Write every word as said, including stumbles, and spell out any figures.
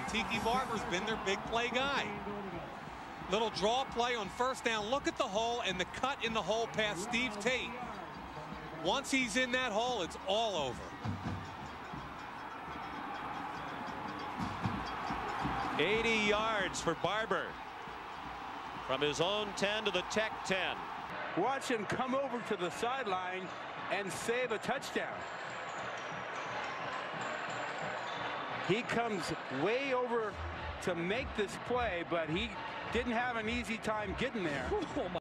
Tiki Barber's been their big play guy. Little draw play on first down. Look at the hole and the cut in the hole past Steve Tate. Once he's in that hole, it's all over. eighty yards for Barber. From his own ten to the Tech ten. Watch him come over to the sideline and save a touchdown. He comes way over to make this play, but he didn't have an easy time getting there.